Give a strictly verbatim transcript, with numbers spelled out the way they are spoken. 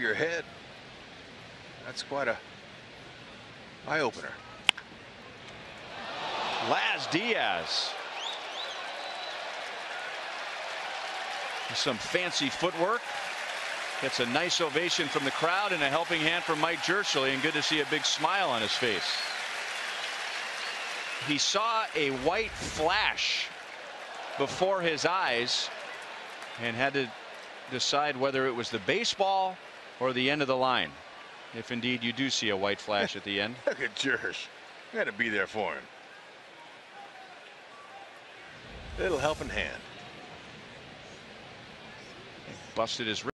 your head. That's quite a eye-opener. Laz Diaz. Some fancy footwork. Gets a nice ovation from the crowd and a helping hand from Mike Jerschley, and good to see a big smile on his face. He saw a white flash before his eyes and had to decide whether it was the baseball or the end of the line. If indeed you do see a white flash at the end. Look at Jersch. You got to be there for him. Little helping hand. Busted his